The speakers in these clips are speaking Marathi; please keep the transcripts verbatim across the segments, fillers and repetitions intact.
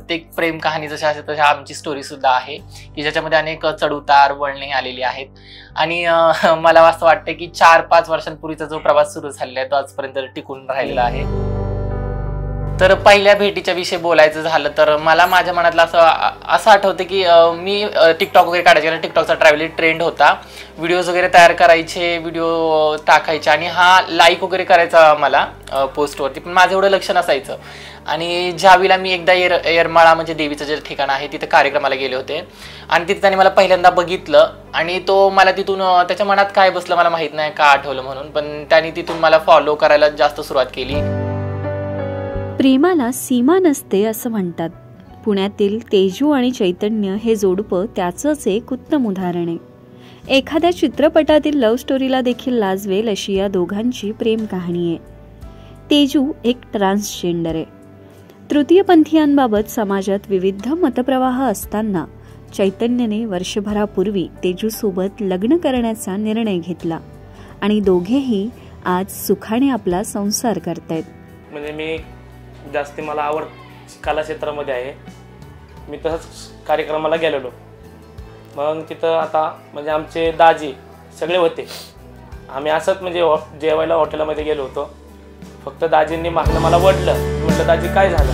प्रत्येक प्रेम कहाणी जशा असते तशा आमची स्टोरी सुद्धा आहे की ज्याच्यामध्ये अनेक चढउतार वळणे आलेली आहेत. आणि मला असं वाटतं की चार पाच वर्षांपूर्वीचा जो प्रवास सुरू झालेला आहे तो आजपर्यंत टिकून राहिलेला आहे. तर पहिल्या भेटीच्या विषयी बोलायचं झालं तर मला माझ्या मनातलं असं असं आठवतं की मी टिकटॉक वगैरे काढायचे, टिकटॉकचा ट्रॅव्हल ट्रेंड होता, व्हिडिओज वगैरे तयार करायचे, व्हिडिओ टाकायचे आणि हा लाईक वगैरे करायचा मला पोस्टवरती, पण माझं एवढं लक्ष नसायचं. आणि ज्यावेळेला मी एकदा येर येरमाळा म्हणजे देवीचं जे ठिकाण आहे तिथे कार्यक्रमाला गेले होते आणि तिथे त्याने मला पहिल्यांदा बघितलं आणि तो मला तिथून त्याच्या मनात काय बसलं मला माहीत नाही का आठवलं म्हणून, पण त्याने तिथून मला फॉलो करायला जास्त सुरुवात केली. प्रेमाला सीमा नसते असं म्हणतात. पुण्यातील तेजू आणि चैतन्य हे जोडपं त्याचंच एक उत्तम उदाहरण आहे. एखाद्या चित्रपटातील लव्ह स्टोरीला देखील लाजवेल अशी या दोघांची प्रेम कहाणी आहे. तेजू एक ट्रान्सजेंडर आहे. तृतीयपंथीयांबाबत समाजात विविध मतप्रवाह असताना चैतन्यने वर्षभरापूर्वी तेजूसोबत लग्न करण्याचा निर्णय घेतला आणि दोघेही आज सुखाने आपला संसार करतायत. म्हणजे मी जास्ती मला आवड कला क्षेत्रामध्ये आहे. मी तसंच कार्यक्रमाला गेलेलो, मग तिथं आता म्हणजे आमचे दाजी सगळे होते. आम्ही असंच म्हणजे जेवायला हॉटेलमध्ये गेलो होतो. फक्त दाजींनी मागणं मला वडलं. म्हटलं दाजी काय झालं,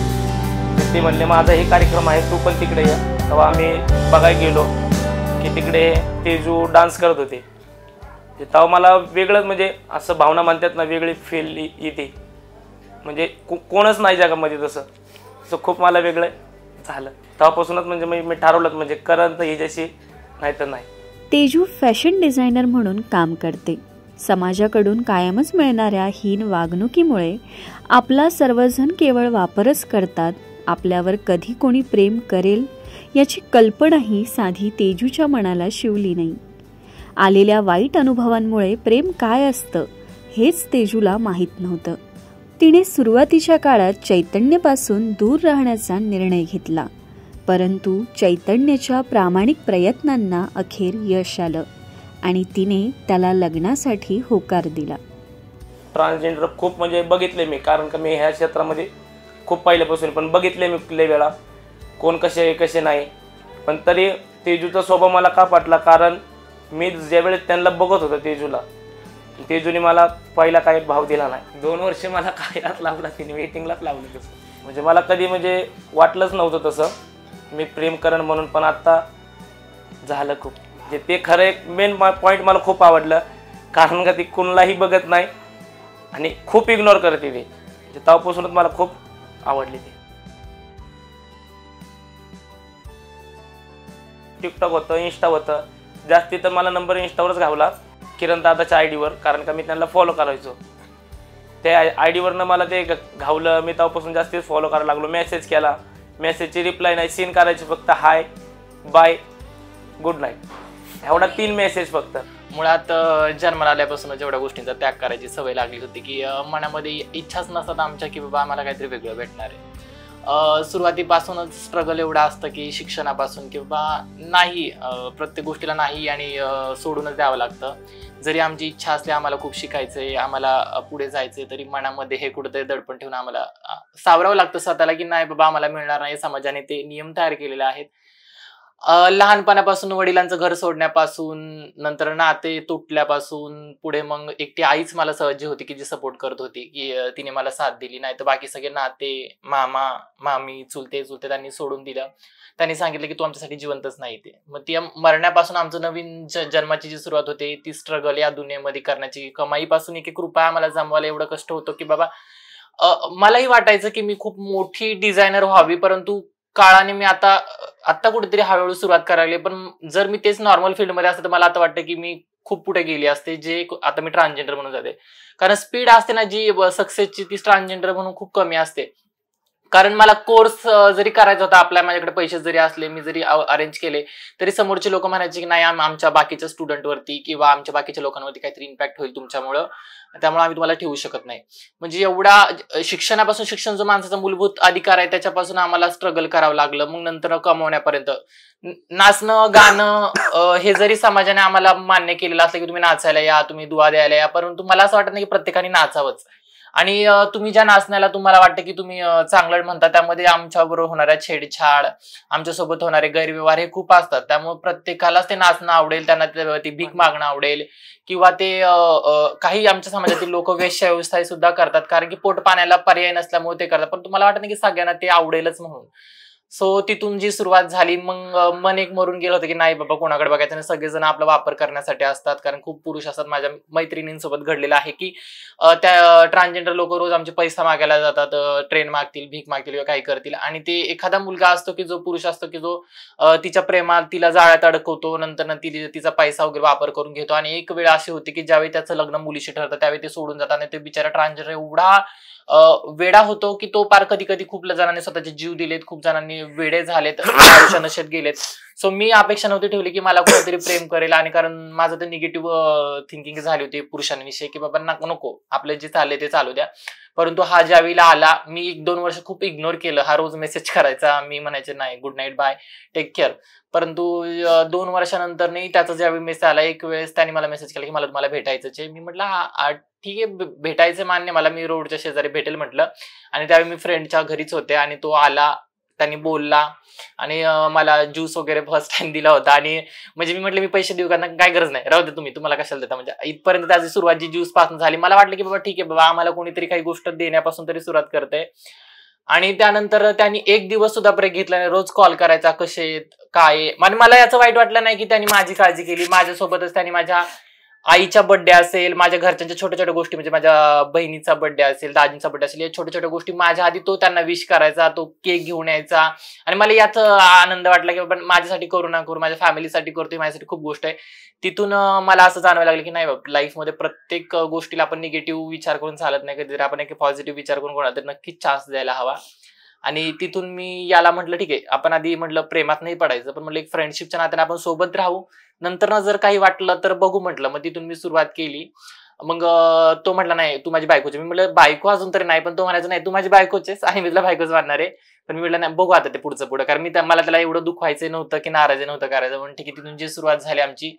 ते म्हणले माझा हे कार्यक्रम आहे तू पण तिकडे ये. तेव्हा आम्ही बघायला गेलो की तिकडे तेजू डान्स करत होते. तेव्हा मला वेगळंच म्हणजे असं भावना म्हणतात ना वेगळी फील येते. म्हणजे को कोणच नाही जगामध्ये तसं तसं खूप मला वेगळं झालं. तेव्हापासूनच म्हणजे मी मी ठरवलं म्हणजे करत हिच्याशी नाही तर नाही. तेजू फॅशन डिझायनर म्हणून काम करते. समाजाकडून कायमच मिळणाऱ्या हीन वागणुकीमुळे आपला सर्वजण केवळ वापरच करतात. आपल्यावर कधी कोणी प्रेम करेल याची कल्पनाही साधी तेजूच्या मनाला शिवली नाही. आलेल्या वाईट अनुभवांमुळे प्रेम काय असतं हेच तेजूला माहीत नव्हतं. तिने सुरुवातीच्या काळात चैतन्यपासून दूर राहण्याचा निर्णय घेतला, परंतु चैतन्याच्या प्रामाणिक प्रयत्नांना अखेर यश आलं आणि तिने त्याला लग्नासाठी होकार दिला. ट्रान्सजेंडर खूप म्हणजे बघितले मी, कारण का मी ह्या क्षेत्रामध्ये खूप पहिल्यापासून पण बघितले मी लय वेळा कोण कसे कसे नाही. पण तरी तेजूचा स्वभाव मला का पटला, कारण मी ज्यावेळेस त्यांना बघत होतो तेजूला, तेजूने मला पहिला काही भाव दिला नाही. दोन वर्ष मला कायलाच लावला, तिने वेटिंगलाच लावलं तसं. म्हणजे मला कधी म्हणजे वाटलंच नव्हतं तसं मी प्रेम करण म्हणून, पण आत्ता झालं खूप. म्हणजे ते खरं एक मेन पॉईंट मला खूप आवडलं, कारण का ती कुणालाही बघत नाही आणि खूप इग्नोर करते ती. तेव्हापासूनच मला खूप आवडली ती. टिकटॉक होतं, इंस्टा होतं, जास्ती तर मला नंबर इंस्टावरच घावला किरण दादाच्या आय डीवर, कारण का मी त्यांना फॉलो करायचो. त्या आय डीवरनं मला ते घावलं. मी तेव्हापासून जास्तीच फॉलो करायला लागलो. मेसेज केला, मेसेजची रिप्लाय नाही, सीन करायची फक्त हाय बाय गुड नाईट एवढा तीन मेसेज फक्त. मुळात जन्माला आल्यापासून जेवढ्या गोष्टींचा त्याग करायची सवय लागली होती की मनामध्ये इच्छाच नसतात आमच्या की बाबा आम्हाला काहीतरी वेगळं भेटणार आहे. सुरुवातीपासूनच स्ट्रगल एवढं असतं की शिक्षणापासून किंवा नाही प्रत्येक गोष्टीला नाही आणि सोडूनच द्यावं लागतं. जरी आमची इच्छा असली आम्हाला खूप शिकायचंय, आम्हाला पुढे जायचंय, तरी मनामध्ये हे कुठेतरी दडपण ठेवून आम्हाला सावरावं लागतं स्वतःला की नाही बाबा आम्हाला मिळणार नाही. समाजाने ते नियम तयार केलेले आहेत. लहानपणापासून वडिलांचं घर सोडण्यापासून, नंतर नाते तुटल्यापासून, पुढे मग एकटी आईच मला सहज होती की जी सपोर्ट करत होती की तिने मला साथ दिली. नाही तर बाकी सगळे नाते, मामा मामी चुलते चुलते त्यांनी सोडून दिलं. त्यांनी सांगितलं की तू आमच्यासाठी जिवंतच नाही. ते मग ती मरण्यापासून आमचं नवीन जन्माची जी सुरुवात होते ती स्ट्रगल या दुनियेमध्ये करण्याची. कमाईपासून एक एक रुपया आम्हाला जमवायला एवढं कष्ट होतं की बाबा मलाही वाटायचं की मी खूप मोठी डिझायनर व्हावी, परंतु काळाने मी आता आता कुठेतरी हळूहळू सुरुवात करायला. पण जर मी तेच नॉर्मल फील्डमध्ये असते तर मला आता वाटतं की मी खूप पुढे गेली असते, जे आता मी ट्रान्सजेंडर म्हणून जाते. कारण स्पीड असते ना जी सक्सेसची ती ट्रान्सजेंडर म्हणून खूप कमी असते. कारण मला कोर्स जरी करायचा होता, आपल्या माझ्याकडे पैसे जरी असले, मी जरी अरेंज केले, तरी समोरचे लोक म्हणायचे की नाही आमच्या बाकीच्या स्टुडंटवरती किंवा आमच्या बाकीच्या लोकांवरती काहीतरी इम्पॅक्ट होईल तुमच्यामुळं, त्यामुळे आम्ही तुम्हाला ठेवू शकत नाही. म्हणजे एवढा शिक्षणापासून, शिक्षण जो माणसाचा मूलभूत अधिकार आहे त्याच्यापासून आम्हाला स्ट्रगल करावं लागलं. मग नंतर कमवण्यापर्यंत, नाचणं गाणं हे जरी समाजाने आम्हाला मान्य केलेलं असलं की तुम्ही नाचायला या, तुम्ही दुआ द्यायला या, परंतु मला असं वाटत नाही की प्रत्येकाने नाचावंच. आणि तुम्ही ज्या नाचण्याला तुम्हाला वाटतं की तुम्ही चांगलं म्हणता त्यामध्ये आमच्याबरोबर होणाऱ्या छेडछाड, आमच्यासोबत होणारे गैरव्यवहार हे खूप असतात. त्यामुळे प्रत्येकालाच ते नाचणं आवडेल, त्यांना ती भीक मागणं आवडेल किंवा ते काही आमच्या समाजातील लोक वेश्याव्यवसाय सुद्धा करतात, कारण की पोट पाण्याला पर्याय नसल्यामुळे ते करतात. पण तुम्हाला वाटत नाही की सगळ्यांना ते आवडेलच म्हणून. सो तिथून जी सुरुवात झाली, मग मन एक मरून गेलं होतं की नाही बाबा कोणाकडे बघायचं नाही, सगळेजण आपला वापर करण्यासाठी असतात. कारण खूप पुरुष असतात. माझ्या मैत्रिणींसोबत घडलेलं आहे की त्या ट्रान्सजेंडर लोक रोज आमचे पैसा मागायला जातात, ट्रेन मागतील, भीक मागतील किंवा काही करतील. आणि ते एखादा मुलगा असतो की जो पुरुष असतो की जो तिच्या प्रेमात तिला जाळ्यात अडकवतो, नंतर ती तिचा पैसा वगैरे वापर करून घेतो. आणि एक वेळ अशी होती की ज्यावेळी त्याचं लग्न मुलीशी ठरतं त्यावेळी ते सोडून जातात. आणि ते बिचारा ट्रान्सजेंडर एवढा वेडा होतो की तो पार कधी कधी खूप जणांनी स्वतःचे जीव दिलेत, खूप जणांनी वेडे झालेत, आयुष्य नशेत गेलेत. सो मी अपेक्षा नव्हती ठेवली की मला कोणीतरी प्रेम करेल, आणि कारण माझं तर निगेटिव्ह थिंकिंग झाली होती पुरुषांविषयी की बाबा नको, आपले जे चालले ते चालू द्या. परंतु हा ज्यावेळेला आला, मी एक दोन वर्ष खूप इग्नोर केलं. हा रोज मेसेज करायचा, मी म्हणायचे नाही good night bye take care. परंतु दोन वर्षानंतर नाही त्याचा ज्यावेळी मेसेज आला, एक वेळेस त्याने मला मेसेज केला की मला तुम्हाला भेटायचंच आहे. मी म्हटलं ठीक आहे भेटायचं मान्य, मला मी रोडच्या शेजारी भेटेल म्हटलं. आणि त्यावेळी मी फ्रेंडच्या घरीच होते आणि तो आला, त्यांनी बोलला आणि मला ज्यूस वगैरे फर्स्ट टाइम दिला होता. आणि म्हणजे मी म्हटलं मी पैसे देऊ का, काय गरज नाही, राहू दे तुम्ही, तुम्हाला कशाला देता. म्हणजे इथपर्यंत त्याची सुरुवात जी ज्यूस पासून झाली. मला वाटलं की बाबा ठीक आहे बाबा आम्हाला कोणीतरी काही गोष्ट देण्यापासून तरी सुरुवात करते. आणि त्यानंतर त्यांनी एक दिवस सुद्धा ब्रेक घेतला नाही. रोज कॉल करायचा, कसे काय. म्हणजे मला याचं वाईट वाटलं नाही की त्यांनी माझी काळजी केली. माझ्यासोबतच त्यांनी माझ्या आईचा बर्थडे असेल, माझ्या घरच्यांच्या छोट्या छोट्या गोष्टी, म्हणजे माझ्या बहिणीचा बर्थडे असेल, दाजींचा बर्थडे असेल, या छोट्या छोट्या गोष्टी माझ्या आधी तो त्यांना विश करायचा, तो केक घेऊन यायचा. आणि मला याच आनंद वाटला की बाबा माझ्यासाठी करू ना करू, माझ्या फॅमिलीसाठी करतोय, माझ्यासाठी खूप गोष्ट आहे. तिथून मला असं जाणवायला लागलं की नाही बाबा लाईफमध्ये प्रत्येक गोष्टीला आपण निगेटिव्ह विचार करून चालत नाही, कधीतरी आपण एक पॉझिटिव्ह विचार करून कोणाला तरी नक्कीच चान्स द्यायला हवा. आणि तिथून मी याला म्हटलं ठीक आहे, आपण आधी म्हटलं प्रेमात नाही पडायचं, पण म्हटलं एक फ्रेंडशिपच्या नात्याने आपण सोबत राहू, नंतर ना जर काही वाटलं तर बघू म्हटलं. मग तिथून मी सुरुवात केली. मग तो म्हटला नाही तू माझी बायकोची. मी म्हटलं बायको अजून तरी नाही, पण तो म्हणायचं नाही तू माझी बायकोचेच. आणि मी तुला बायकोच मानणार आहे. पण मी म्हटलं नाही बघू आता ते पुढचं पुढं, कारण मी मला त्याला एवढं दुखवायचं नव्हतं की नाराज नव्हतं करायचं. म्हणून ठीक आहे, तिथून जी सुरुवात झाली आमची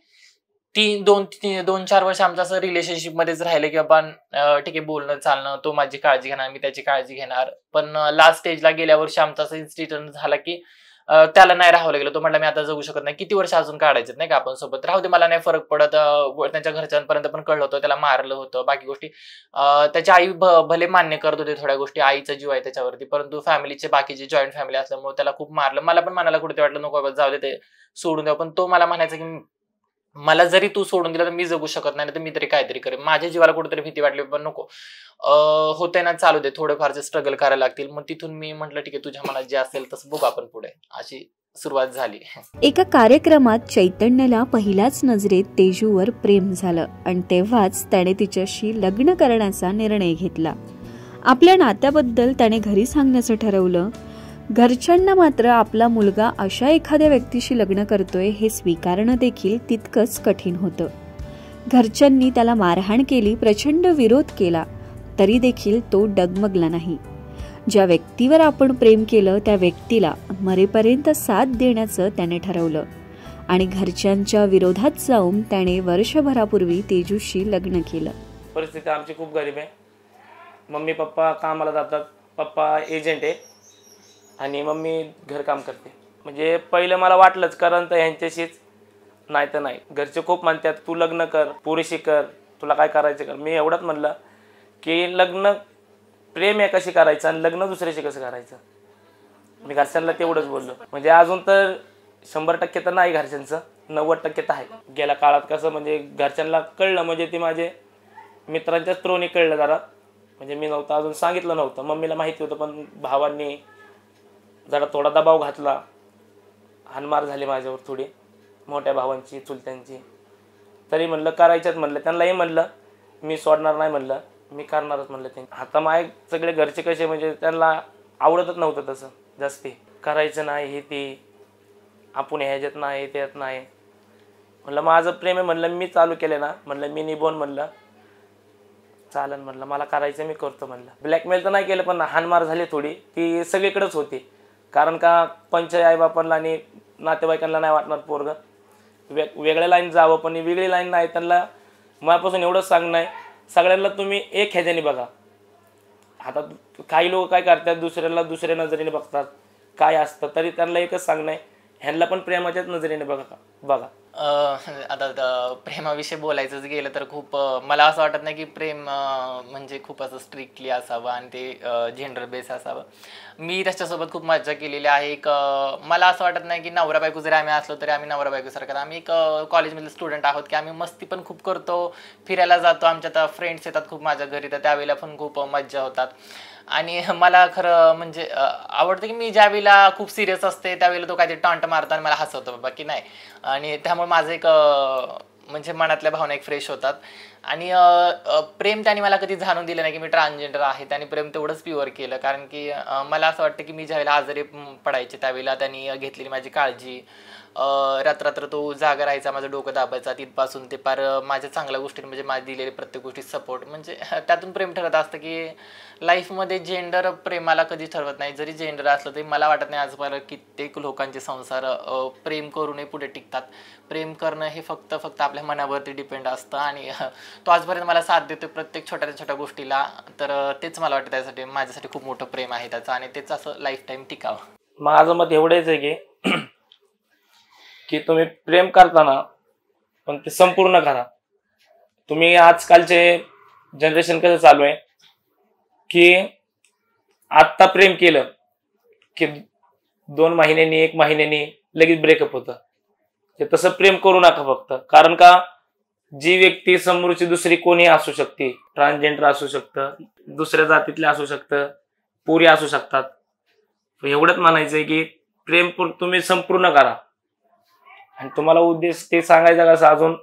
ती दोन दोन चार वर्ष आमचं असं रिलेशनशिप मध्येच राहिलं की आपण ठीक आहे बोलणं चालणं, तो माझी काळजी घेणार, मी त्याची काळजी घेणार. पण लास्ट स्टेजला गेल्या वर्षी आमचा असं इन्सिडेंट झाला की त्याला नाही राहावं लागलं. तो म्हटला मी आता जगू शकत नाही, किती वर्ष अजून काढायचं नाही का आपण सोबत, राहू दे मला नाही फरक पडत. त्यांच्या घरच्यांपर्यंत पण कळलं होतं, त्याला मारलं होतं, बाकी गोष्टी त्याची आई भले मान्य करत होते थोड्या गोष्टी, आईचा जीव आहे त्याच्यावरती, परंतु फॅमिलीचे बाकीचे जॉईंट फॅमिली असल्यामुळे त्याला खूप मारलं. मला पण मनाला कुठे वाटलं नको जाऊ दे ते सोडून द्या. पण तो मला म्हणायचा की मला जरी तू सोडून दिला तर मी जगू शकत नाही, तर मी तरी काहीतरी करेन. माझ्या जीवाला कुठेतरी भीती वाटली, पण नको होते ना चालू दे, थोडेफारचे स्ट्रगल करायला लागतील. मग तिथून मी म्हटलं ठीक आहे तुझ्या मनात जे असेल तसं बघू आपण पुढे, अशी सुरुवात झाली. एका कार्यक्रमात चैतन्यला पहिल्याच नजरेत तेजूवर प्रेम झालं आणि तेव्हाच त्याने तिच्याशी लग्न करण्याचा निर्णय घेतला. आपल्या नात्याबद्दल त्याने घरी सांगण्याचं ठरवलं. घरच्यांना मात्र आपला मुलगा अशा एखाद्या व्यक्तीशी लग्न करतोय हे स्वीकारणं देखील तितकंच कठीण होतं. घरच्यांनी त्याला मारहाण केली, प्रचंड विरोध केला, तरी देखील तो डगमगला नाही. ज्या व्यक्तीवर आपण प्रेम केलं त्या व्यक्तीला मरेपर्यंत साथ देण्याचं त्याने ठरवलं आणि घरच्यांच्या विरोधात जाऊन त्याने वर्षभरापूर्वी तेजूशी लग्न केलं. परिस्थिती आमची खूप गरीब आहे. मम्मी पप्पा कामाला जातात, पप्पा एजंट आहे आणि मम्मी घरकाम करते. म्हणजे पहिलं मला वाटलंच कारण तर ह्यांच्याशीच, नाही तर नाही. घरचे खूप म्हणतात तू लग्न कर, पुरीशी कर, तुला काय करायचं कर. मी एवढंच म्हणलं की लग्न प्रेम आहे कशी करायचं आणि लग्न दुसऱ्याशी कसं करायचं. मी घरच्यांना तेवढंच बोललो. म्हणजे अजून तर शंभर टक्के तर नाही घरच्यांचं, नव्वद टक्के तर आहे. गेल्या काळात कसं म्हणजे घरच्यांना कळलं, म्हणजे ते माझे मित्रांच्याच थ्रोने कळलं जरा. म्हणजे मी नव्हतं अजून सांगितलं नव्हतं, मम्मीला माहिती होतं, पण भावांनी जरा थोडा दबाव घातला, हाणमार झाली माझ्यावर थोडी, मोठ्या भावांची चुलत्यांची. तरी म्हणलं करायच्यात म्हणलं, त्यांनाही म्हणलं मी सोडणार नाही म्हणलं, मी करणारच म्हणलं. ते आता माझे सगळे घरचे कसे म्हणजे त्यांना आवडतच नव्हतं तसं जास्ती, करायचं नाही हे ते, आपण ह्याच्यात नाही त्यात नाही. म्हणलं माझं प्रेम आहे म्हणलं, मी चालू केलं ना म्हणलं, मी निभवून म्हणलं चालन म्हणलं, मला करायचं मी करतो म्हणलं. ब्लॅकमेल तर नाही केलं, पण हाणमार झाली थोडी, ती सगळीकडेच होती. कारण का पंचायत आईबापांना आणि नातेवाईकांना नाही वाटणार पोरगं वे वेगळ्या लाईन जावं, पण वेगळी लाईन नाही. त्यांना माझ्यापासून एवढंच सांगणं आहे, सगळ्यांना तुम्ही एक ह्याच्याने बघा, आता काही लोक काय करतात, दुसऱ्याला दुसऱ्या नजरेने बघतात, काय असतं तरी त्यांना एकच सांगणं आहे, ह्यांना पण प्रेमाच्याच नजरेने बघा बघा आता प्रेमाविषयी बोलायचंच गेलं तर खूप मला असं वाटत नाही की प्रेम म्हणजे खूप असं स्ट्रिक्टली असावं आणि ते जेंडर बेस असावं. मी त्याच्यासोबत खूप मजा केलेली आहे. एक मला असं वाटत नाही की नवरा बायको जरी आम्ही असलो तरी आम्ही नवरा बायको सारखं, आम्ही एक कॉलेजमधले स्टुडंट आहोत की आम्ही मस्ती पण खूप करतो, फिरायला जातो, आमच्यात फ्रेंड्स येतात खूप माझ्या घरी, तर त्यावेळेला पण खूप मज्जा होतात. आणि मला खरं म्हणजे आवडतं की मी ज्यावेळेला खूप सिरियस असते त्यावेळेला तो काहीतरी टॉन्ट मारतो आणि मला हसवतो बाबा की नाही, आणि त्यामुळे माझं एक म्हणजे मनातल्या भावना एक फ्रेश होतात. आणि प्रेम त्याने मला कधी जाणून दिलं नाही की मी ट्रान्सजेंडर आहे, त्याने प्रेम तेवढंच प्युअर केलं, कारण की मला असं वाटतं की मी ज्यावेळेला आजारी पडायचे त्यावेळेला त्यांनी घेतलेली माझी काळजी, रात्र तो जागा राहायचा, माझं डोकं दाबायचा, तिथपासून ते पार माझ्या चांगल्या गोष्टी म्हणजे माझी दिलेली प्रत्येक गोष्टी सपोर्ट, म्हणजे त्यातून प्रेम ठरत असतं की लाईफमध्ये जेंडर प्रेमाला कधी ठरवत नाही. जरी जेंडर असलं तरी मला वाटत नाही आजपर्यंत कित्येक लोकांचे संसार प्रेम करूनही पुढे टिकतात. प्रेम करणं हे फक्त फक्त आपल्या मनावरती डिपेंड असतं आणि तो आजपर्यंत मला साथ देतो प्रत्येक छोट्या छोट्या गोष्टीला, तर तेच मला वाटतं त्यासाठी माझ्यासाठी खूप मोठं प्रेम आहे त्याचं आणि तेच असं लाईफ टाईम टिकावं. माझं मत एवढंच आहे की की तुम्ही प्रेम करताना पण ते संपूर्ण करा. तुम्ही आजकालचे जनरेशन कसं चालू आहे की आत्ता प्रेम केलं की दोन महिन्यांनी एक महिन्यांनी लगेच ब्रेकअप होतं. ते तसं प्रेम करू नका फक्त, कारण का जी व्यक्ती समोरची दुसरी कोणी असू शकते, ट्रान्सजेंडर असू शकतं, दुसऱ्या जातीतले असू शकतं, पोरी असू शकतात. एवढंच म्हणायचंय की प्रेम तुम्ही संपूर्ण करा. आणि तुम्हाला उद्देश ते सांगायचा कसं, अजून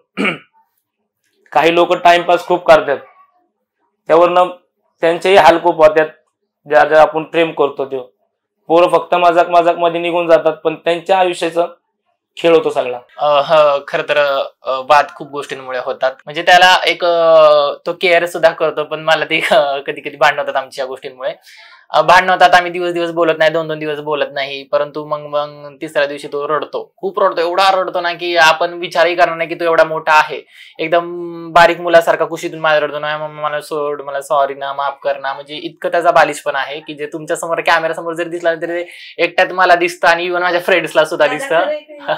काही लोक टाइमपास खूप करतात, त्यावरनं त्यांचेही हाल खूप होतात. ज्या ज्या आपण प्रेम करतो ते पोरं फक्त मजाक मजाक मध्ये निघून जातात, पण त्यांच्या आयुष्याचा खेळ होतो सगळा. खर तर वाद खूप गोष्टींमुळे होतात, म्हणजे त्याला एक तो केअर सुद्धा करतो, पण मला ते कधी कधी भांडण होतात आमच्या गोष्टींमुळे. भांडण होतात, आम्ही दिवस दिवस बोलत नाही, दोन दोन दिवस बोलत नाही, परंतु मग मग तिसऱ्या दिवशी तो रडतो, खूप रडतो, एवढा रडतो ना की आपण विचारही करणार नाही की तो एवढा मोठा आहे, एकदम बारीक मुलासारखा कुशीतून माझ्या रडतो ना, मला सोड, मला सॉरी ना, माफ कर ना, म्हणजे इतकं त्याचा बालिशपण आहे की जे तुमच्या समोर कॅमेरा समोर जरी दिसला तरी एकट्यात मला दिसतं आणि इव्हन माझ्या फ्रेंड्सला सुद्धा दिसतं.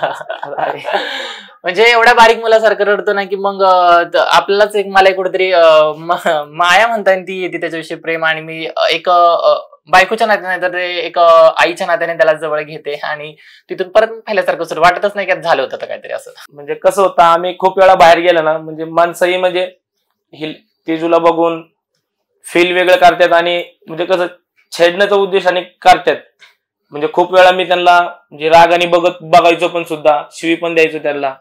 म्हणजे एवढ्या बारीक मुलासारखं रडतो ना की मग आपल्यालाच एक मला कुठेतरी माया म्हणता येईल ती येते त्याच्याविषयी प्रेम, आणि मी एक बायकोच्या नात्याने तर एक आईच्या नात्याने त्याला जवळ घेते आणि तिथून परत पहिल्यासारखं सुरू वाटतच नाही की झालं होतं काहीतरी असं. म्हणजे कसं होतं, आम्ही खूप वेळा बाहेर गेलो ना, म्हणजे माणसंही म्हणजे तेजूला बघून फील वेगळं करतात आणि म्हणजे कसं छेडण्याचा उद्देशाने करतात. म्हणजे खूप वेळा मी त्यांना म्हणजे रागाने बघत बघायचो, पण सुद्धा शिवी पण द्यायचो त्यांना.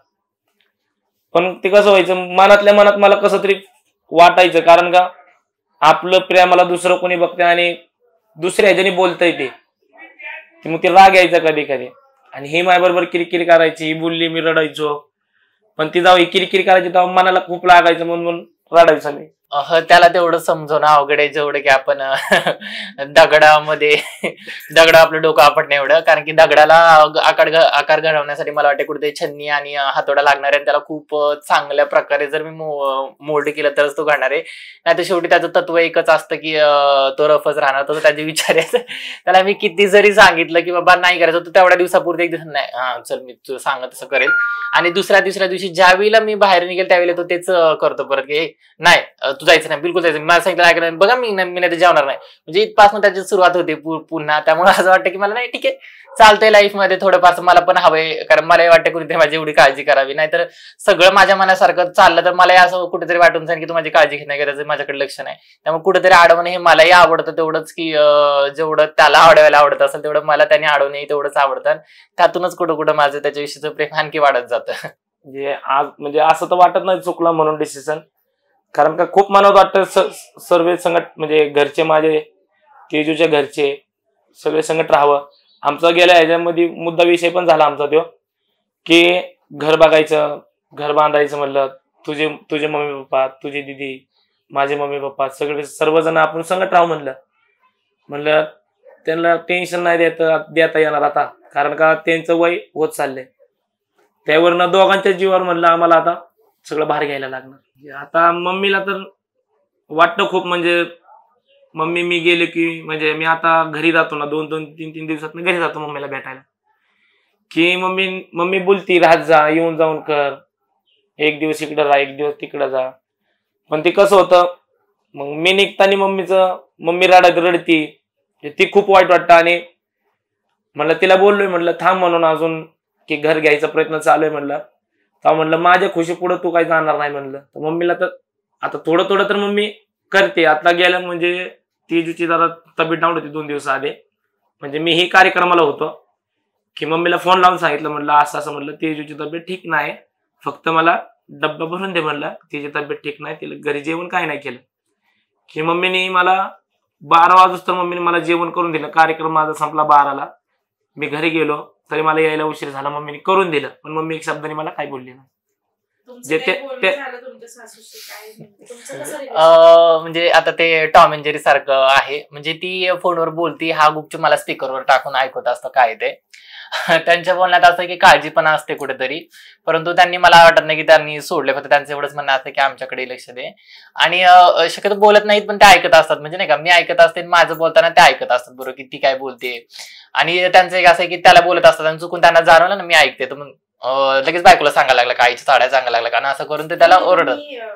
पण ते कसं व्हायचं, मनातल्या मनात मला कसं तरी वाटायचं, कारण का आपलं प्रेमाला दुसरं कोणी बघते आणि दुसऱ्या ह्याच्याने बोलतंय ते, मग ते राग यायचा कधी कधी. आणि ही माझ्याबरोबर किरकिर करायची, ही बोलली, मी रडायचो, पण ती जाऊ ही किरकिर करायची तेव्हा मनाला खूप लागायचं, म्हणून रडायचं मी. त्याला तेवढं समजवणं अवघड आहे, जेवढं की आपण दगडामध्ये दगड आपलं डोकं आपटणं एवढं, कारण की दगडाला आकार आकार घडवण्यासाठी मला वाटते कुठेतरी छन्नी आणि हातोडा लागणार आहे, त्याला खूप चांगल्या प्रकारे जर मी मोल्ड केलं तरच तो घडणार आहे, नाही तर शेवटी त्याचं तत्व एकच असतं की तो रफच राहणार. तो त्याचे विचार आहे, त्याला मी किती जरी सांगितलं की बाबा नाही करायचं, तो तेवढ्या दिवसापूर्वी एक दिवस नाही, हा चल मी तुझं सांगत तसं करेल, आणि दुसऱ्या तिसऱ्या दिवशी ज्यावेळेला मी बाहेर निघेल त्यावेळेला तो तेच करतो परत की नाही तू जायचं नाही, बिलकुल जायचं, मला सांगितलं ऐकलं बघा मी मी नाही तर जेवणार नाही, म्हणजे इथपासून त्याची सुरुवात होते पुन्हा. त्यामुळे असं वाटतं की मला नाही ठीक आहे चालतंय लाईफ मध्ये थोडंफार मला पण हवंय, कारण मला वाटतं कुठेतरी माझी एवढी काळजी करावी, नाहीतर सगळं माझ्या मनासारखं चाललं तर मला असं कुठेतरी वाटून जाईल की तू माझी काळजी घेत नाही, त्याचं माझ्याकडे लक्ष नाही. त्यामुळे कुठेतरी अडवणं हे मलाही आवडतं तेवढंच, की जेवढं त्याला अडवायला आवडत असेल तेवढं मला त्याने अडवणे तेवढंच आवडतं. त्यातूनच कुठं कुठं माझं त्याच्याविषयीचं प्रेम आणखी वाढत जातं. म्हणजे आज म्हणजे असं तर वाटत नाही चुकलं म्हणून डिसिजन, कारण का खूप मनात वाटतं सर्व संगत म्हणजे घरचे माझे तेजूच्या घरचे सगळे संगत राहावं. आमचा गेल्या ह्याच्यामध्ये मुद्दा विषय पण झाला आमचा तो की घर बघायचं, घर बांधायचं, म्हणलं तुझे तुझे मम्मी पप्पा, तुझी दिदी, माझे मम्मी पप्पा सगळे सर्वजण आपण संगत राहू म्हणलं. म्हणलं त्यांना टेन्शन नाही देता देता येणार आता, कारण का त्यांचं वय होत चाललंय, त्यावरनं दोघांच्या जीवावर म्हणलं आम्हाला आता सगळं बाहेर घ्यायला लागणार. आता मम्मीला तर वाटतं खूप, म्हणजे मम्मी मी गेले की म्हणजे मी आता घरी जातो ना दोन दोन तीन तीन दिवसात घरी जातो मम्मीला भेटायला, की मम्मी मम्मी बोलती राहत जा, येऊन जाऊन कर, एक दिवस इकडं राहा एक दिवस तिकडं जा. पण ते कसं होतं मग मी निघताना मम्मीचं मम्मी रडत रडती, ती खूप वाईट वाटतं. आणि म्हणलं तिला बोललोय म्हणलं थांब म्हणून अजून की घर घ्यायचा प्रयत्न चालू आहे म्हणलं, तर म्हणलं माझ्या खुशी पुढे तू काही जाणार नाही म्हणलं. तर मम्मीला तर आता थोडं थोडं तर मम्मी करते. आता गेलं म्हणजे तेजूची जरा तब्येत डाऊन होती दोन दिवस आधी, म्हणजे मी ही कार्यक्रमाला होतो की मम्मीला फोन लावून सांगितलं म्हणलं असं असं म्हणलं तेजूची तब्येत ठीक नाही, फक्त मला डब्बा भरून दे म्हणलं, तिची तब्येत ठीक नाही, तिला घरी जेवण काय नाही केलं. की मम्मीने मला बारा वाजता तर मम्मीने मला जेवण करून दिलं. कार्यक्रम माझा संपला बाराला, मी घरी गेलो तरी मला यायला उशीर झाला, मम्मीने करून दिलं पण मम्मी एक शब्दाने मला काय बोलली नाही. म्हणजे आता ते टॉम अँड जेरी सारखं आहे, म्हणजे ती फोनवर बोलती, हा गुपचूप मला स्पीकरवर टाकून ऐकत असतं काय ते. त्यांच्या बोलण्यात असं की काळजीपणा असते कुठेतरी, परंतु त्यांनी मला वाटत नाही की त्यांनी सोडले, फक्त त्यांचं एवढंच म्हणणं असतं की आमच्याकडे लक्ष दे. आणि शक्यतो बोलत नाहीत पण ते ऐकत असतात, म्हणजे नाही का मी ऐकत असते माझं बोलताना ते ऐकत असतात बरोबर की ती काय बोलते. आणि त्यांचं एक असं आहे की त्याला बोलत असतात आणि चुकून त्यांना जाणवलं ना मी ऐकते तर मग लगेच बायकोला सांगायला लागला का आईच्या साड्या सांगायला लागला का, असं करून ते त्याला ओरडत.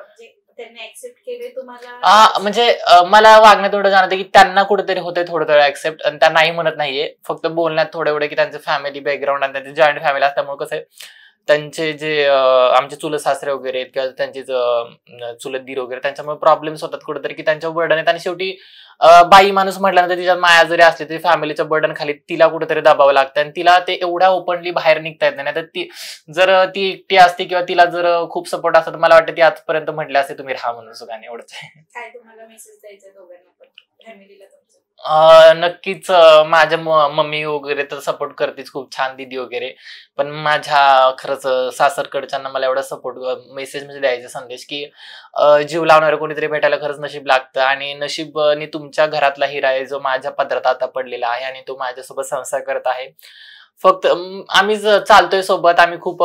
हा म्हणजे मला वागण्यात एवढं जाणवतं की त्यांना कुठेतरी होते थोडं थोडं ऍक्सेप्ट, आणि त्यांना नाही म्हणत नाहीये, फक्त बोलण्यात थोडं एवढं की त्यांचं फॅमिली बॅकग्राऊंड आणि त्यांची जॉईंट फॅमिली असल्यामुळे कसं आहे त्यांचे जे आमचे चुलत सासरे वगैरे किंवा त्यांचे चुलत दीर वगैरे त्यांच्यामुळे प्रॉब्लेम्स होतात कुठेतरी की त्यांच्या बर्डन आहेत. आणि शेवटी बाई माणूस म्हटल्यानंतर तिच्यात माया जरी असली तरी फॅमिलीच्या बर्डन खाली तिला कुठेतरी दबावं लागतं आणि तिला ते एवढ्या ओपनली बाहेर निघता येत नाही. तर ती जर ती एकटी असते किंवा तिला जर खूप सपोर्ट असतं तर मला वाटतं ती आजपर्यंत म्हटले असते तुम्ही राहा म्हणून सुखाने. एवढंच काय तुम्हाला मेसेज द्यायचा दोघांना पण फॅमिलीला तुमच्या? नक्कीच माझ्या मम्मी वगैरे तर सपोर्ट करतेच खूप छान, दिदी वगैरे, पण माझ्या खरंच सासरकडच्यांना मला एवढा सपोर्ट मेसेज म्हणजे द्यायचा संदेश की जीव लावणारं कोणीतरी भेटायला खरंच नशीब लागतं. आणि नशीबने तुमच्या घरातला हिरा आहे जो माझ्या पदरात आता पडलेला आहे आणि तो माझ्यासोबत संसार करत आहे. फक्त आम्ही चालतोय सोबत, आम्ही खूप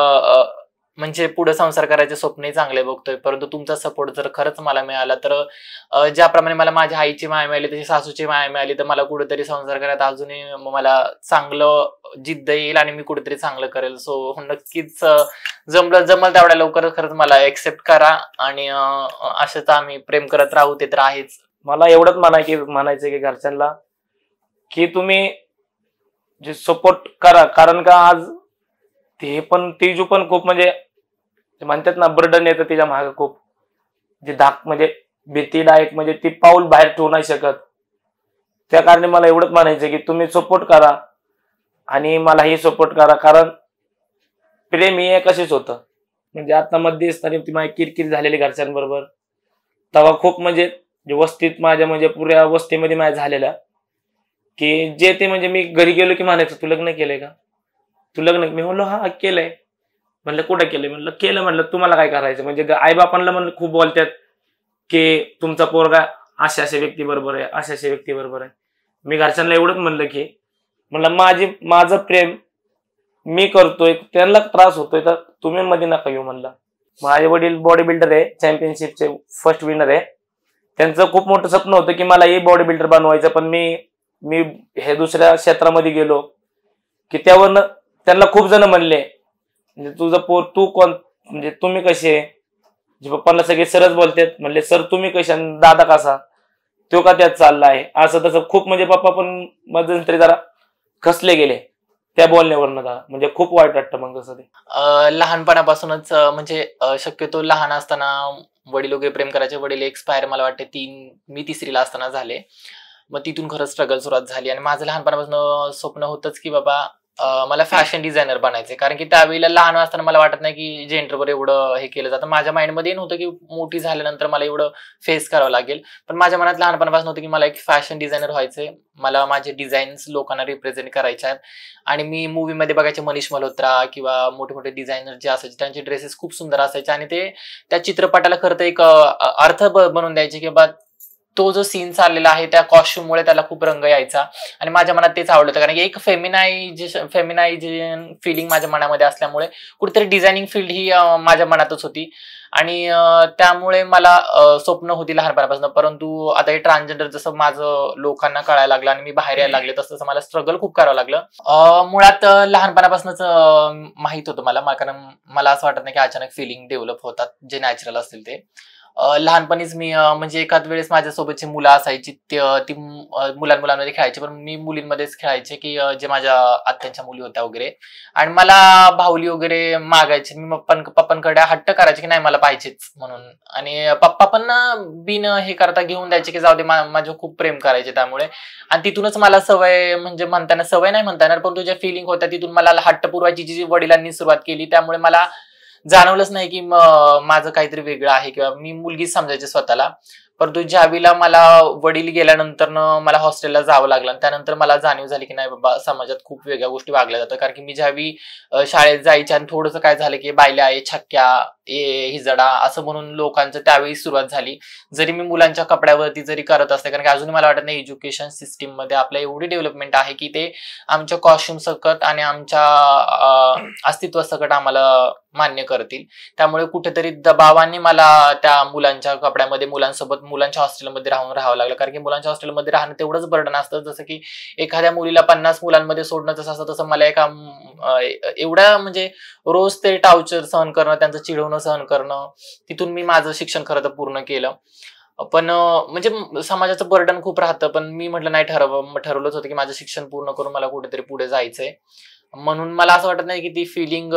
म्हणजे पुढे संसार करायचे स्वप्नही चांगले बघतोय, परंतु तुमचा सपोर्ट जर खरंच मला मिळाला तर ज्याप्रमाणे मला माझ्या आईची माया मिळाली तशी सासूची माया मिळाली तर मला कुठेतरी संसार करण्यात अजूनही मला चांगलं जिद्द येईल आणि मी कुठेतरी चांगलं करेल. सो नक्कीच जमलं जमल तेवढ्या लवकर खरंच मला एक्सेप्ट करा आणि असंच आम्ही प्रेम करत राहू, ते तर आहेच. मला एवढंच म्हणाय म्हणायचं की घरच्यांना की तुम्ही जे सपोर्ट करा, कारण का आज ते पण तेजू पण खूप म्हणजे म्हणतात ना बर्डन येतं तिच्या मागे खूप, जे धाक म्हणजे भीतीदायक, म्हणजे ती पाऊल बाहेर ठेवू नाही शकत. त्या कारणे मला एवढंच म्हणायचं की तुम्ही सपोर्ट करा आणि मलाही सपोर्ट करा, कारण प्रेम हे कशीच होतं. म्हणजे आता मध्ये असताना ती माझी किरकिर झालेली घरच्यांबरोबर, तेव्हा खूप म्हणजे वस्तीत माझ्या म्हणजे पुऱ्या वस्तीमध्ये माझ्या झालेल्या की जे ते म्हणजे मी घरी गेलो की म्हणायचं तू लग्न केलंय का, तू लग्न, मी म्हणलो हा केलंय. म्हणलं कुठं केलंय, म्हणलं केलं. म्हणलं तुम्हाला काय करायचं, म्हणजे आई बापांना म्हणलं खूप बोलतात की तुमचा पोरगा अशा अशा व्यक्ती बरोबर आहे, अशा अशा व्यक्ती बरोबर आहे. मी घरच्यांना एवढंच म्हणलं की म्हणलं माझी माझं प्रेम मी करतोय, त्यांना त्रास होतोय तर तुम्ही मध्ये नका येऊ म्हणलं. माझे वडील बॉडी बिल्डर आहे, चॅम्पियनशिपचे फर्स्ट विनर आहे. त्यांचं खूप मोठं स्वप्न होतं की मला हे बॉडी बिल्डर बनवायचं, पण मी मी हे दुसऱ्या क्षेत्रामध्ये गेलो की त्यावरनं त्यांना खूप जण म्हणले म्हणजे तुझं पोर तू कोण, म्हणजे तुम्ही कसे, जे पप्पांना सगळे सरच बोलतात, म्हणले सर तुम्ही कसे, दादा कसा, तो का त्यात चालला आहे, असं तसं खूप, म्हणजे पप्पा पण मध्यंतरी जरा खसले गेले त्या बोलण्यावरनं. जरा म्हणजे खूप वाईट वाटतं मग तसं ते. लहानपणापासूनच म्हणजे शक्यतो लहान असताना वडील वगैरे प्रेम करायचे, वडील एक्सपायर मला वाटते तीन मी तिसरीला असताना झाले, मग तिथून खरंच स्ट्रगल सुरुवात झाली. आणि माझं लहानपणापासून स्वप्न होतंच की बाबा मला फॅशन डिझायनर बनायचे, कारण की त्यावेळेला लहान असताना मला वाटत नाही की जेंडरवर एवढं हे केलं जातं. माझ्या माइंडमध्ये नव्हतं की मोठी झाल्यानंतर मला एवढं फेस करावं लागेल, पण माझ्या मनात लहानपणापासून होतं की मला एक फॅशन डिझायनर व्हायचंय, मला माझे डिझाईन्स लोकांना रिप्रेझेंट करायचे आहेत. आणि मी मूवीमध्ये बघायचे मनीष मल्होत्रा किंवा मोठे मोठे डिझायनर जे असायचे त्यांचे ड्रेसेस खूप सुंदर असायचे आणि ते त्या चित्रपटाला खरं तर एक अर्थ बनवून द्यायचे की बा तो जो सीन चाललेला आहे त्या कॉस्ट्युममुळे त्याला खूप रंग यायचा. आणि माझ्या मनात तेच आवडलं होतं, कारण की एक फेमिनायझेशन फेमिनायझेशन फिलिंग माझ्या मनामध्ये असल्यामुळे कुठेतरी डिझायनिंग फील्ड ही माझ्या मनातच होती. आणि त्यामुळे मला स्वप्न होती लहानपणापासून. परंतु आता हे ट्रान्सजेंडर जसं माझं लोकांना कळायला लागलं आणि मी बाहेर यायला लागले तसं मला स्ट्रगल खूप करावं लागलं. मुळात लहानपणापासूनच माहित होतं मला, कारण मला असं वाटत नाही की अचानक फिलिंग डेव्हलप होतात, जे नॅचरल असतील ते. लहानपणीच मी म्हणजे एखाद वेळेस माझ्यासोबतची मुलं असायची, ती मुलां मुलांमध्ये खेळायची, पण मी मुलींमध्येच खेळायचे, की जे माझ्या आत्यांच्या मुली होत्या वगैरे. आणि मला भाऊली वगैरे मागायचे, मी पप्पांकडे हट्ट करायचे की नाही मला पाहिजेच म्हणून. आणि पप्पा पण बिन हे करता घेऊन द्यायचे की जाऊ दे, माझं खूप प्रेम करायचे त्यामुळे. आणि तिथूनच मला सवय, म्हणजे म्हणताना सवय नाही म्हणता येणार, पण तुझ्या फिलिंग होत्या तिथून मला हट्ट पुरवायची जी वडिलांनी सुरुवात केली. त्यामुळे मला जाणवलंच नाही की माझं काहीतरी वेगळं आहे किंवा मी मुलगीच समजायचे स्वतःला. परंतु ज्यावेळेला मला वडील गेल्यानंतर मला हॉस्टेलला जावं लागलं, त्यानंतर मला जाणीव झाली की नाही बाबा, समाजात खूप वेगळ्या गोष्टी वागल्या जातात. कारण की मी ज्यावेळी शाळेत जायच्या आणि थोडंसं काय झालं की बायल्या आहे, छक्क्या, ए हिजडा असं म्हणून लोकांचं त्यावेळी सुरुवात झाली. जरी मी मुलांच्या कपड्यावरती जरी करत असते, कारण की अजूनही मला वाटत नाही एज्युकेशन सिस्टीम मध्ये आपल्या एवढी डेव्हलपमेंट आहे की ते आमच्या कॉस्ट्युम सकट आणि आमच्या अस्तित्व सकट आम्हाला मान्य करतील. त्यामुळे कुठेतरी दबावाने मला त्या मुलांच्या कपड्यामध्ये मुलांसोबत मुलांच्या हॉस्टेलमध्ये राहून राहावं लागलं. कारण की मुलांच्या हॉस्टेलमध्ये राहणं तेवढंच बर्डन असतं, जसं की एखाद्या मुलीला पन्नास मुलांमध्ये सोडणं जसं असतं, तसं मला एका एवढ्या म्हणजे रोज ते टार्चर सहन करणं, त्यांचं चिडवणं सहन करणं. तिथून मी माझं शिक्षण खरं तर पूर्ण केलं. पण म्हणजे समाजाचं बर्डन खूप राहतं, पण मी म्हटलं नाही, ठरव ठरवलंच होतं की माझं शिक्षण पूर्ण करून मला कुठेतरी पुढे जायचंय. म्हणून मला असं वाटत नाही की ती फिलिंग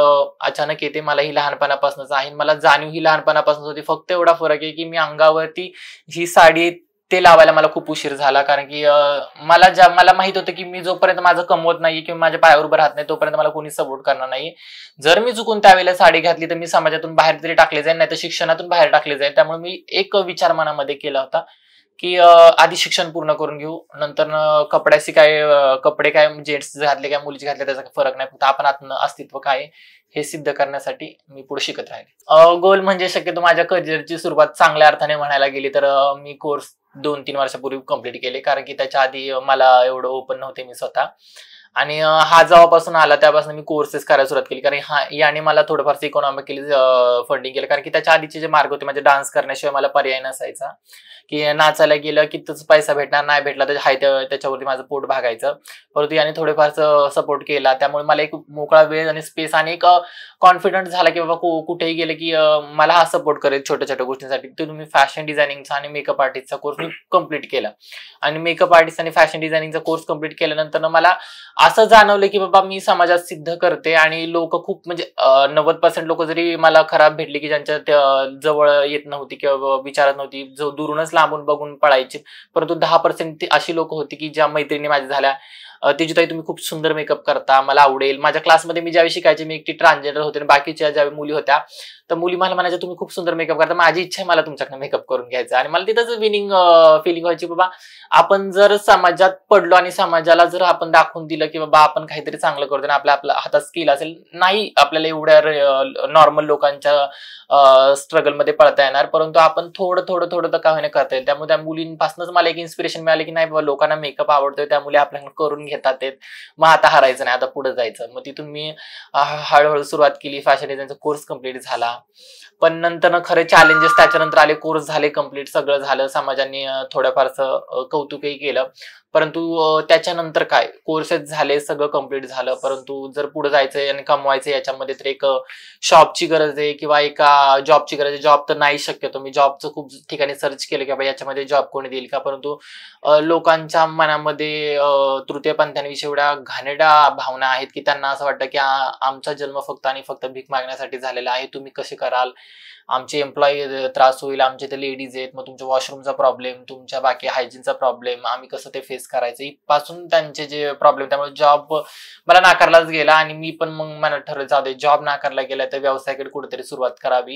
अचानक येते, मला ही लहानपणापासूनच आहे. मला जाणीव ही लहानपणापासून होती. फक्त एवढा फरक आहे की मी अंगावरती ही साडी ते लावायला मला खूप उशीर झाला. कारण की मला ज्या मला माहित होतं की मी जोपर्यंत माझं कमवत नाही किंवा माझ्या पायावर उभं राहत नाही तोपर्यंत मला कोणी सपोर्ट करणार नाही. जर मी चुकून त्यावेळेला साडी घातली तर मी समाजातून बाहेर तरी टाकले जाईल, नाही तर शिक्षणातून बाहेर टाकले जाईल. त्यामुळे मी एक विचार मनामध्ये केला होता की आधी शिक्षण पूर्ण करून घेऊ, नंतर कपड्याशी काय कपडे काय जेंट्स घातले काय मुलीचे घातले त्याचा फरक नाही, फक्त आपण आत्म अस्तित्व काय हे सिद्ध करण्यासाठी मी पुढे शिकत राहिले. गोल म्हणजे शक्यतो माझ्या करिअरची सुरुवात चांगल्या अर्थाने म्हणायला गेली तर मी कोर्स दोन तीन वर्षापूर्वी कम्प्लीट केले. कारण की त्याच्या आधी मला एवढं ओपन नव्हते मी स्वतः. आणि हा जेव्हापासून आला त्यापासून मी कोर्सेस करायला सुरुवात केली. कारण हा याने मला थोडंफार इकॉनॉमिकली फंडिंग केलं. कारण की त्याच्या आधीचे जे मार्ग होते, म्हणजे डान्स करण्याशिवाय मला पर्याय नसायचा. की नाचायला गेलं की तच पैसा भेटणार, नाही भेटला तर हाय त्याच्यावरती माझं पोट भागायचं. परंतु याने थोडेफार सपोर्ट केला, त्यामुळे मला एक मोकळा वेळ आणि स्पेस आणि एक कॉन्फिडन्स झाला की बाबा कुठेही गेले की मला हा सपोर्ट करेल छोट्या छोट्या गोष्टींसाठी. तिथून मी फॅशन डिझायनिंगचा आणि मेकअप आर्टिस्टचा कोर्स मी कम्प्लीट केला. आणि मेकअप आर्टिस्ट आणि फॅशन डिझायनिंगचा कोर्स कम्प्लीट केल्यानंतर मला असं जाणवलं की बाबा मी समाजात सिद्ध करते. आणि लोक खूप म्हणजे नव्वद पर्सेंट लोक जरी मला खराब भेटली की ज्यांच्या जवळ येत नव्हती किंवा विचारत नव्हती, जो दुरूनच लांबून बघून पळायची, परंतु दहा पर्सेंट अशी लोक होती की ज्या मैत्रिणी माझ्या झाल्या, तेजूताई तुम्ही खूप सुंदर मेकअप करता, मला आवडेल. माझ्या क्लासमध्ये मी ज्यावेळी शिकायचे मी एकटी ट्रान्सजेंडर होते आणि बाकीच्या ज्यावेळी मुली होत्या तर मुली मला म्हणायच्या तुम्ही खूप सुंदर मेकअप करता, माझी इच्छा आहे मला तुमच्याकडे मेकअप करून घ्यायचा. आणि मला तिथंच विनिंग फिलिंग व्हायची, बाबा आपण जर समाजात पडलो आणि समाजाला जर आपण दाखवून दिलं की बाबा आपण काहीतरी चांगलं करतो आणि आपल्या आपल्या हातात स्किल असेल, नाही आपल्याला एवढ्या नॉर्मल लोकांच्या स्ट्रगल मध्ये पळता येणार, परंतु आपण थोडं थोडं थोडं तर का होईना करता येईल. त्यामुळे त्या मुलींपासूनच मला एक इन्स्पिरेशन मिळाले की नाही बाबा लोकांना मेकअप आवडतोय, त्या मुली आपल्याकडे करून घेतात, मग आता हरायचं नाही, आता पुढे जायचं. मग तिथून मी हळूहळू सुरुवात केली. फॅशन डिझाईनचा कोर्स कम्प्लीट झाला. पण नंतर खरे चॅलेंजेस त्याच्यानंतर आले. कोर्स झाले कम्प्लीट, सगळं झालं, समाजाने थोड्याफारसं कौतुकही केलं. परंतु त्याच्यानंतर काय कोर्सेस झाले, सगळं कम्प्लीट झालं, परंतु जर पुढे जायचंय आणि कमवायचं याच्यामध्ये तर एक शॉपची गरज आहे किंवा एका जॉबची गरज आहे. जॉब तर नाही शक्यतो, मी जॉबचं खूप ठिकाणी सर्च केलं की बाबा याच्यामध्ये जॉब कोणी देईल का, परंतु लोकांच्या मनामध्ये तृतीयपंथांविषयी एवढ्या घाणेरड्या भावना आहेत की त्यांना असं वाटतं की आमचा जन्म फक्त आणि फक्त भीक मागण्यासाठी झालेला आहे, तुम्ही कसे कराल, आमचे एम्प्लॉई त्रास होईल, आमचे ते लेडीज आहेत, मग तुमच्या वॉशरूमचा प्रॉब्लेम, तुमच्या बाकी हायजीनचा प्रॉब्लेम, आम्ही कसं ते फेस करायचं, इथपासून त्यांचे जे प्रॉब्लेम. त्यामुळे जॉब मला नाकारलाच गेला आणि मी पण मग मला ठरवलं जाऊ दे, जॉब नाकारला गेला तर व्यवसायाकडे कुठेतरी सुरुवात करावी.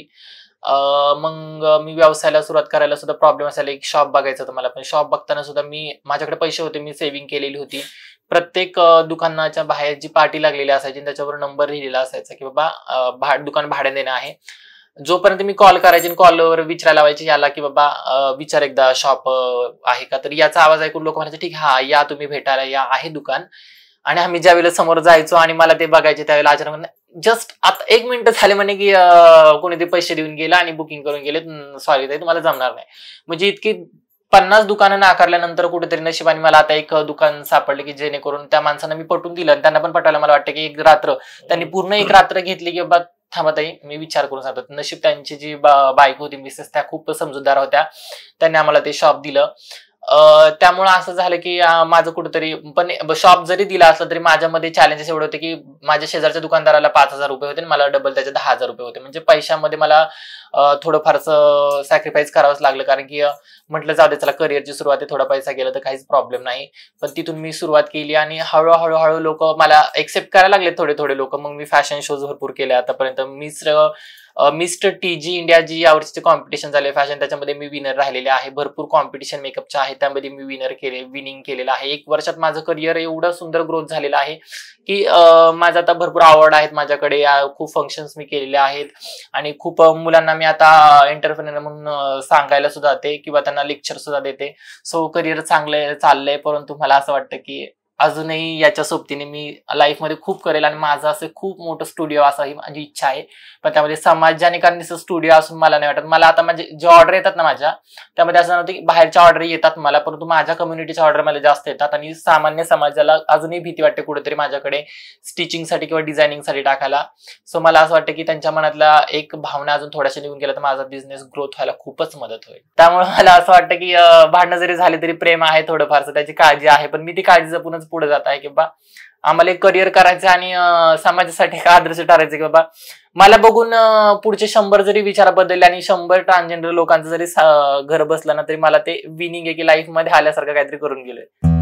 मग मी व्यवसायाला सुरुवात करायला सुद्धा प्रॉब्लेम असायला, एक शॉप बघायचं होतं मला. पण शॉप बघताना सुद्धा मी माझ्याकडे पैसे होते, मी सेव्हिंग केलेली होती. प्रत्येक दुकानाच्या बाहेर जी पाटी लागलेली असायची त्याच्यावर नंबर लिहिलेला असायचा की बाबा दुकान भाड्याने देणं आहे. जोपर्यंत मी कॉल करायचे, कॉलवर विचारायला लावायचे याला की बाबा विचार एकदा शॉप आहे का, तर याचा आवाज ऐकून लोक म्हणायचे ठीक हा या तुम्ही भेटायला या, आहे दुकान. आणि आम्ही ज्या वेळेला समोर जायचो आणि मला ते बघायचे त्यावेळेला अचानक जस्ट आता एक मिनिट झाले म्हणे की कोणी ते पैसे देऊन गेला आणि बुकिंग करून गेले, सॉरी ताई तुम्हाला जमणार नाही. म्हणजे इतकी पन्नास दुकानं नाकारल्यानंतर कुठेतरी नशिबाने मला आता एक दुकान सापडले की जेणेकरून त्या माणसांना मी पटवून दिलं आणि त्यांना पण पटवायला मला वाटतं की एक रात्र त्यांनी पूर्ण एक रात्र घेतली की बाबा थांबा ताई मी विचार करून सांगतो. नशीब त्यांची जी बायको होती मिसेस त्या खूप समजूतदार होत्या, त्यांनी आम्हाला ते शॉप दिलं. त्यामुळे असं झालं की माझं कुठेतरी पण शॉप जरी दिला असलं तरी माझ्यामध्ये चॅलेंजेस एवढे होते की माझ्या शेजारच्या दुकानदाराला पाच हजार रुपये होते आणि मला डबल त्याचे दहा हजार रुपये होते. म्हणजे पैशामध्ये मला थोडंफारसं सॅक्रिफाईस करावंच लागलं, कारण की म्हटलं जाऊ दे चला करिअरची सुरुवात आहे, थोडा पैसा गेला तर काहीच प्रॉब्लेम नाही. पण तिथून मी सुरुवात केली आणि हळूहळू हळू लोक मला एक्सेप्ट करायला लागले, थोडे थोडे लोक. मग मी फॅशन शोज भरपूर केले आतापर्यंत. Mister mister T G India जी यावर्षीचे कॉम्पिटिशन झाले फॅशन, त्याच्यामध्ये मी विनर राहिलेले आहे. भरपूर कॉम्पिटिशन मेकअपचे आहे, त्यामध्ये मी विनर केले विनिंग केलेलं आहे. एक वर्षात माझं करिअर एवढं सुंदर ग्रोथ झालेलं आहे की माझं आता भरपूर आवड आहेत माझ्याकडे. खूप फंक्शन्स मी केलेले आहेत आणि खूप मुलांना मी आता एंटरप्रेन्योर म्हणून सांगायला सुद्धा देते किंवा त्यांना लेक्चर सुद्धा देते. सो करिअर चांगलं चाललंय, परंतु मला असं वाटतं की अजूनही याच्या सोबतीने मी लाईफमध्ये खूप करेल आणि माझं असं खूप मोठं स्टुडिओ असा ही माझी इच्छा आहे. पण त्यामध्ये समाजाने कारण स्टुडिओ असून मला नाही वाटत. मला आता म्हणजे जे ऑर्डर येतात ना माझ्या, त्यामध्ये असं नव्हतं की बाहेरच्या ऑर्डर येतात मला, परंतु माझ्या कम्युनिटीच्या ऑर्डर मला जास्त येतात आणि सामान्य समाजाला अजूनही भीती वाटते कुठेतरी माझ्याकडे स्टिचिंगसाठी किंवा डिझायनिंगसाठी टाकायला. सो मला असं वाटतं की त्यांच्या मनातला एक भावना अजून थोड्याशा निघून गेला तर माझा बिझनेस ग्रोथ व्हायला खूपच मदत होईल. त्यामुळे मला असं वाटतं की भांडणं जरी झाली तरी प्रेम आहे थोडंफारसं, त्याची काळजी आहे, पण मी ती काळजी जपूनच पुढे जात आहे की बाबा आम्हाला एक करिअर करायचं आणि समाजासाठी एक आदर्श ठरायचं की बाबा मला बघून पुढचे शंभर जरी विचार बदलले आणि शंभर ट्रान्सजेंडर लोकांचं जरी घर बसलं ना तरी मला ते विनिंग आहे की लाईफ मध्ये आल्यासारखं काहीतरी करून गेलोय.